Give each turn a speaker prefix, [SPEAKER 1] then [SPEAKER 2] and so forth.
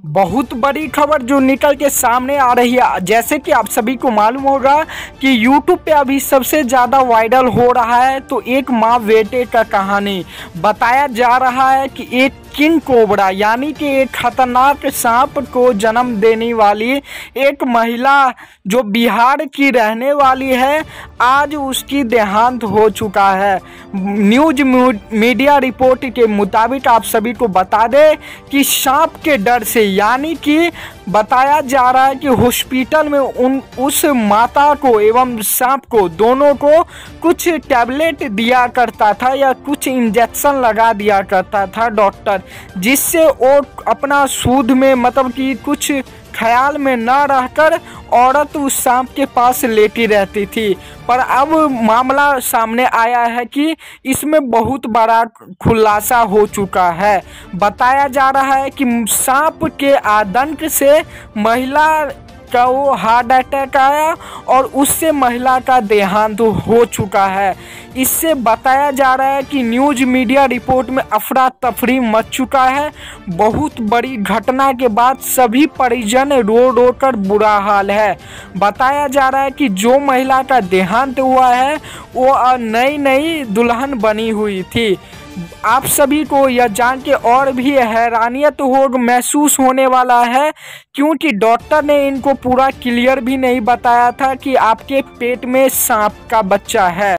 [SPEAKER 1] बहुत बड़ी खबर जो निकल के सामने आ रही है। जैसे कि आप सभी को मालूम होगा कि YouTube पे अभी सबसे ज़्यादा वायरल हो रहा है तो एक माँ बेटे का कहानी बताया जा रहा है कि एक किंग कोबरा यानी कि एक खतरनाक सांप को जन्म देने वाली एक महिला जो बिहार की रहने वाली है, आज उसकी देहांत हो चुका है। न्यूज मीडिया रिपोर्ट के मुताबिक आप सभी को बता दें कि सांप के डर से, यानी कि बताया जा रहा है कि हॉस्पिटल में उस माता को एवं सांप को दोनों को कुछ टैबलेट दिया करता था या कुछ इंजेक्शन लगा दिया करता था डॉक्टर, जिससे वो अपना सूद में मतलब कि कुछ ख्याल में न रहकर औरत उस सांप के पास लेटी रहती थी। पर अब मामला सामने आया है कि इसमें बहुत बड़ा खुलासा हो चुका है। बताया जा रहा है कि सांप के आतंक से महिला का वो हार्ट अटैक आया और उससे महिला का देहांत हो चुका है। इससे बताया जा रहा है कि न्यूज मीडिया रिपोर्ट में अफरा तफरी मच चुका है। बहुत बड़ी घटना के बाद सभी परिजन रो रो कर बुरा हाल है। बताया जा रहा है कि जो महिला का देहांत हुआ है वो नई दुल्हन बनी हुई थी। आप सभी को यह जान के और भी हैरानियत महसूस होने वाला है, क्योंकि डॉक्टर ने इनको पूरा क्लियर भी नहीं बताया था कि आपके पेट में सांप का बच्चा है।